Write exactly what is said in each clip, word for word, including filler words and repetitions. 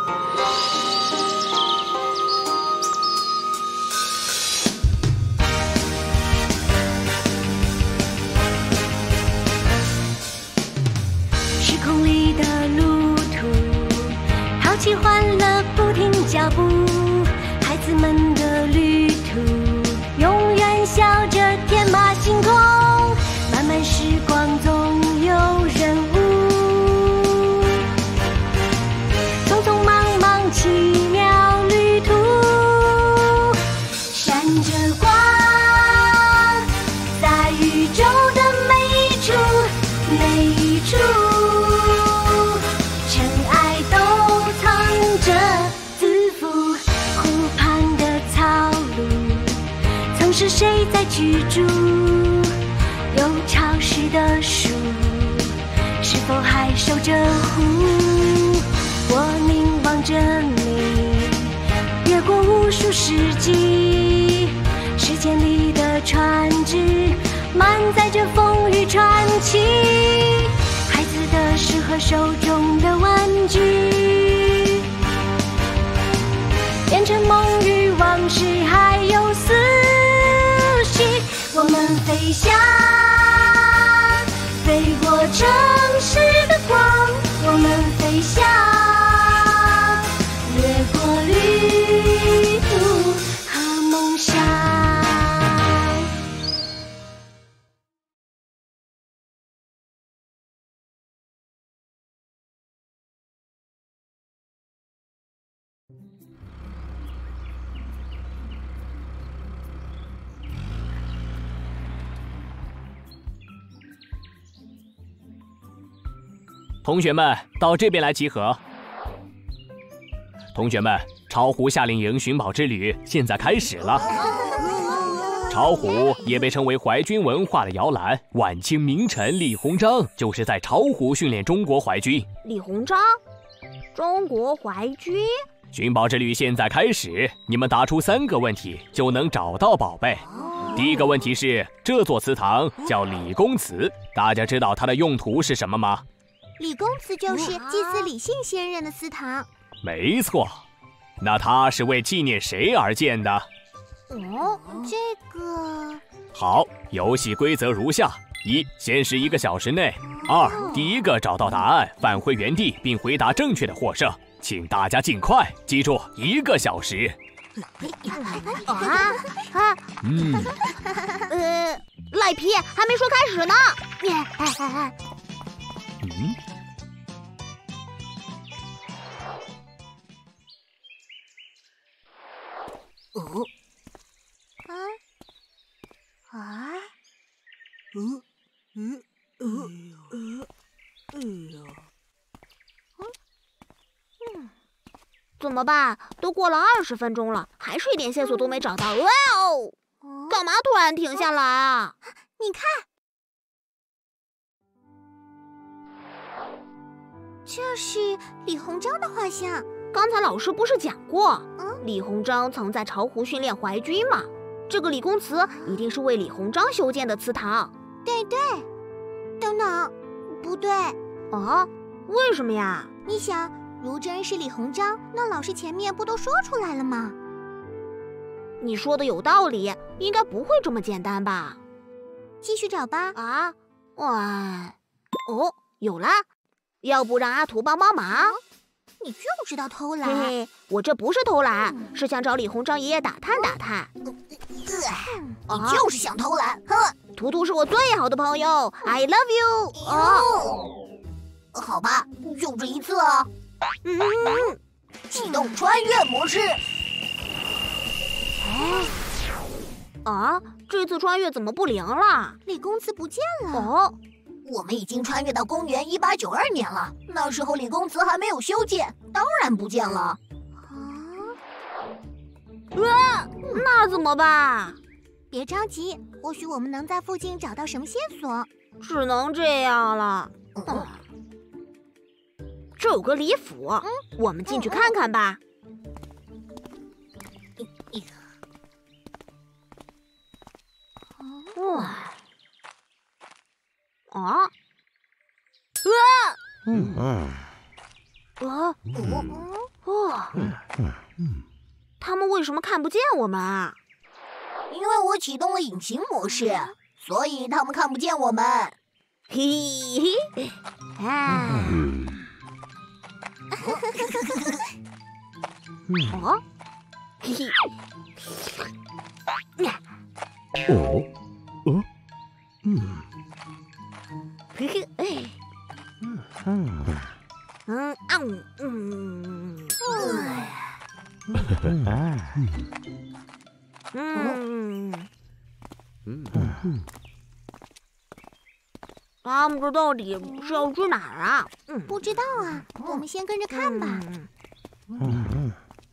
时空里的路途，淘气欢乐不停脚步，孩子们的旅途，永远笑着天马行空。漫漫时光总有人物，匆匆忙忙奇妙旅途，闪着光，在宇宙的每一处每一处，尘埃都藏着自负。湖畔的草路，曾是谁在居住？有潮湿的树，是否还守着湖？我凝望着你，越过无数世纪，时间里的船只满载着风雨传奇，孩子的诗和手中的玩具，变成梦与往事还有思绪。我们飞翔，飞过城市的光，我们飞翔，越过旅途和梦想。 同学们，到这边来集合。同学们，巢湖夏令营寻宝之旅现在开始了。巢湖也被称为淮军文化的摇篮，晚清名臣李鸿章就是在巢湖训练中国淮军。 李鸿章，中国淮军。 寻宝之旅现在开始，你们答出三个问题就能找到宝贝。第一个问题是，这座祠堂叫李公祠，大家知道它的用途是什么吗？ 李公祠就是祭祀李姓先人的祠堂。 没错，那它是为纪念谁而建的？ 哦，这个…… 好，游戏规则如下：一、限时一个小时内；二、第一个找到答案返回原地并回答正确的获胜。请大家尽快，记住一个小时。 啊啊！ 嗯， 呃，赖皮还没说开始呢。 嗯。 哦，啊啊，嗯嗯呃呃，哎呀， 嗯嗯，怎么办？都过了二十分钟了，还是一点线索都没找到。哇哦！干嘛突然停下来啊？ 你看，这是李鸿章的画像。 刚才老师不是讲过， 嗯， 李鸿章曾在巢湖训练淮军吗？这个李公祠一定是为李鸿章修建的祠堂。 对对，等等，不对。 啊？为什么呀？ 你想，如真是李鸿章，那老师前面不都说出来了吗？ 你说的有道理，应该不会这么简单吧？ 继续找吧。 啊？哇！哦，有啦！要不让阿图帮帮忙？ 你就知道偷懒。 嘿嘿，我这不是偷懒，嗯、是想找李鸿章爷爷打探打探。 嗯呃、你就是想偷懒，哼！ 图图是我最好的朋友 ，I love you。 哦，好吧，就这一次啊。 嗯， 启动穿越模式。 哎，啊，这次穿越怎么不灵了？ 李公祠不见了。 哦。 我们已经穿越到公元一八九二年了，那时候李公祠还没有修建，当然不见了。啊！ 啊，那怎么办？ 别着急，或许我们能在附近找到什么线索。 只能这样了。嗯，这有个李府，嗯，我们进去看看吧。哇！啊！啊！ 嗯嗯啊！哦！ 哦，他们为什么看不见我们啊？ 因为我启动了隐形模式，所以他们看不见我们。 嘿嘿，啊！哦，嘿嘿， 哦，哦，嗯， 嘿嘿，哎， 嗯， 嗯啊嗯嗯，嗯嗯，他们这到底是要去哪儿啊？嗯， 不知道啊，我们先跟着看吧。 嗯嗯，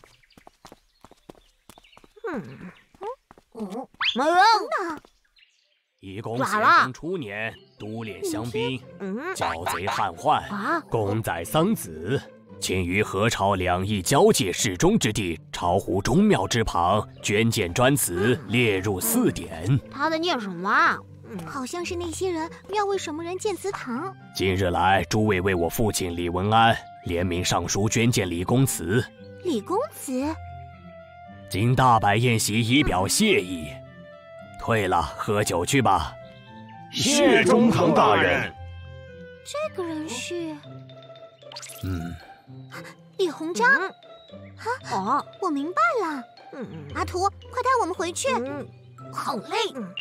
嗯， 嗯， 没人呢。 一公贤咋了征初年，独敛乡兵， 嗯剿贼汉患， 啊， 公宰桑梓。请于河潮两翼交界适中之地，巢湖钟庙之旁，捐建砖祠，列入四典。 他在念什么啊？嗯， 好像是那些人要为什么人建祠堂。 今日来，诸位为我父亲李文安联名上书捐建李公祠， 李公祠， 经大摆宴席以表谢意。退了，喝酒去吧。 谢中堂大人。 这个人是嗯， 李鸿章。 哦， 我明白了， 嗯嗯阿图，快带我们回去。 嗯， 好嘞。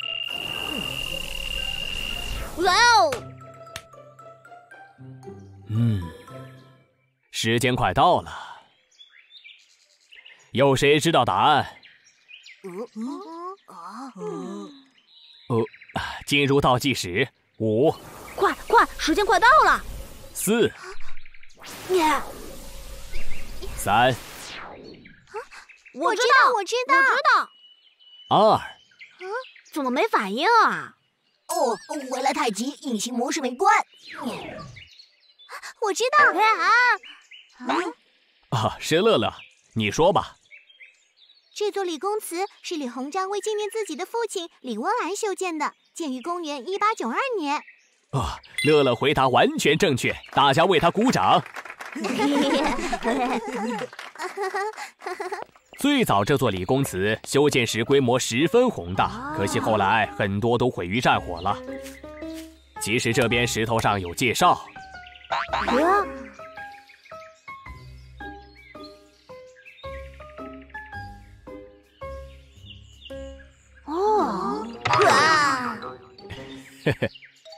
哇哦！ 嗯，时间快到了。有谁知道答案？哦，进入倒计时，五、 快快，时间快到了！ 四、 耶， 三、 我知道， 道， 我知道， 我知道， 二。 怎么没反应啊？ 哦，回来太急，隐形模式没关。 我知道。 啊，是乐乐，你说吧。 这座李公祠是李鸿章为纪念自己的父亲李温安修建的，建于公元一八九二年。 啊，乐乐回答完全正确，大家为他鼓掌。最早这座李公祠修建时规模十分宏大，可惜后来很多都毁于战火了。其实这边石头上有介绍。 哦，哇！ 嘿嘿。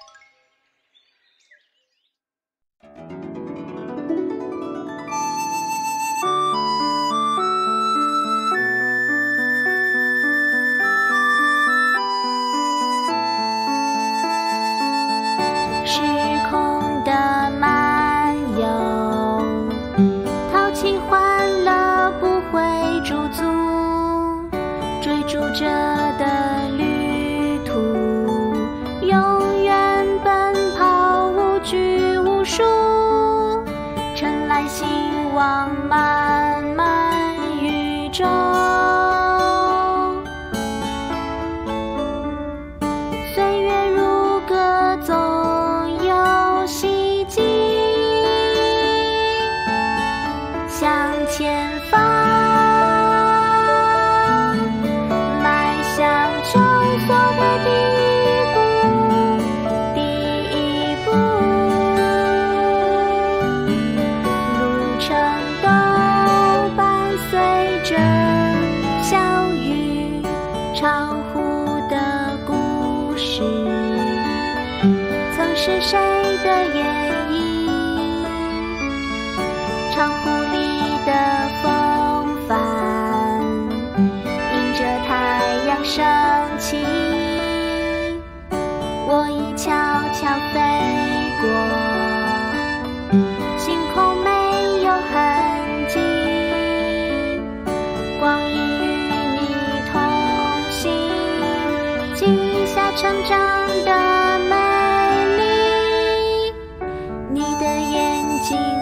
时空的漫游，淘气欢乐不会驻足，追逐着的旅途，永远奔跑无拘无束，晨来兴往漫漫宇宙。岁月如歌总有希冀，向前方，迈向创作的第一步，第一步，路程都伴随着小雨潮湖的故事。曾是谁的演绎？长湖里的风帆，迎着太阳升起，我已悄悄飞过，星空没有痕迹，光阴与你同行，记下成长的美丽。你的眼睛